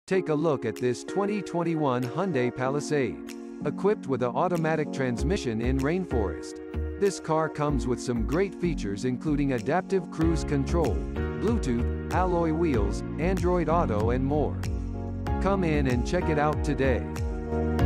Take a look at this 2021 Hyundai Palisade. Equipped with an automatic transmission in rainforest. This car comes with some great features including adaptive cruise control, Bluetooth, alloy wheels, Android Auto and more. Come in and check it out today.